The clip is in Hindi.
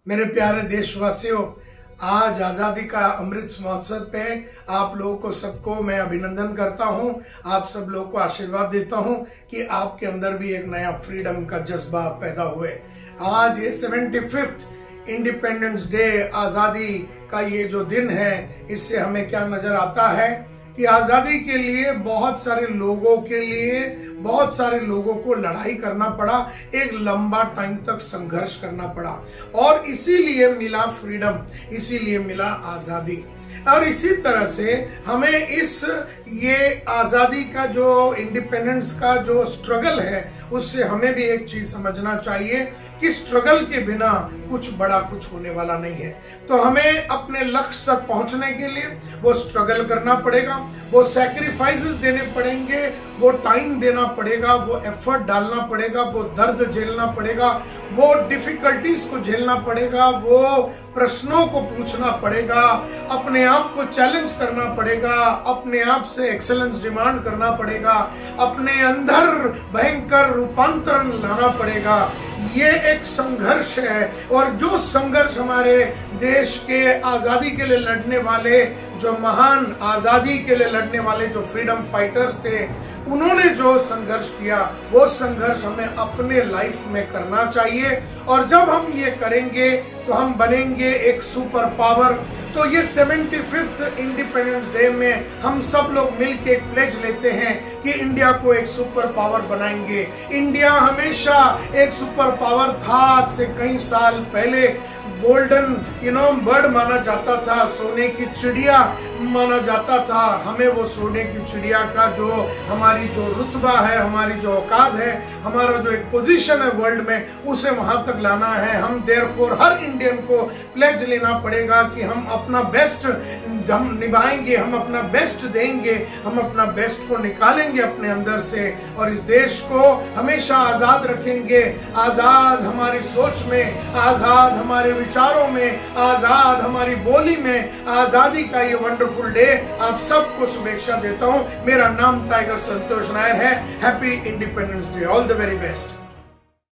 मेरे प्यारे देशवासियों, आज आजादी का अमृत महोत्सव पे आप लोगों को सबको मैं अभिनंदन करता हूं। आप सब लोगों को आशीर्वाद देता हूं कि आपके अंदर भी एक नया फ्रीडम का जज्बा पैदा हुए। आज ये 75th इंडिपेंडेंस डे, आजादी का ये जो दिन है, इससे हमें क्या नजर आता है कि आजादी के लिए बहुत सारे लोगों को लड़ाई करना पड़ा, एक लंबा टाइम तक संघर्ष करना पड़ा और इसीलिए मिला फ्रीडम, इसीलिए मिला आजादी। और इसी तरह से हमें ये आजादी का जो इंडिपेंडेंस का जो स्ट्रगल है, उससे हमें भी एक चीज समझना चाहिए कि स्ट्रगल के बिना कुछ बड़ा कुछ होने वाला नहीं है। तो हमें अपने लक्ष्य तक पहुंचने के लिए वो स्ट्रगल करना पड़ेगा, वो सैक्रिफाइसेस देने पड़ेंगे, वो टाइम देना पड़ेगा, वो एफर्ट डालना पड़ेगा, वो दर्द झेलना पड़ेगा, वो डिफिकल्टीज को झेलना पड़ेगा, वो प्रश्नों को पूछना पड़ेगा, अपने आप को चैलेंज करना पड़ेगा, अपने आप से एक्सेलेंस डिमांड करना पड़ेगा, अपने अंदर भयंकर रूपांतरण लाना पड़ेगा। ये एक संघर्ष है और जो संघर्ष हमारे देश के आजादी के लिए लड़ने वाले, जो महान आजादी के लिए लड़ने वाले जो फ्रीडम फाइटर्स थे, उन्होंने जो संघर्ष किया, वो संघर्ष हमें अपने लाइफ में करना चाहिए। और जब हम ये करेंगे तो हम बनेंगे एक सुपर पावर। तो ये 75th इंडिपेंडेंस डे में हम सब लोग मिलके एक प्लेज लेते हैं कि इंडिया को एक सुपर पावर बनाएंगे। इंडिया हमेशा एक सुपर पावर था। आज से कई साल पहले गोल्डन बर्ड माना जाता था, सोने की चिड़िया माना जाता था। हमें वो सोने की चिड़िया का जो हमारी जो रुतबा है, हमारी जो औकात है, हमारा जो एक पोजीशन है वर्ल्ड में, उसे वहां तक लाना है। हम देयरफॉर हर इंडियन को प्लेज लेना पड़ेगा कि हम अपना बेस्ट हम निभाएंगे, हम अपना बेस्ट देंगे, हम अपना बेस्ट को निकालेंगे अपने अंदर से और इस देश को हमेशा आजाद रखेंगे। आजाद हमारी सोच में, आजाद हमारे विचारों में, आजाद हमारी बोली में। आजादी का ये वंडरफुल डे आप सबको शुभेच्छा देता हूं। मेरा नाम टाइगर संतोष नायर है। Happy independence day, all the very best.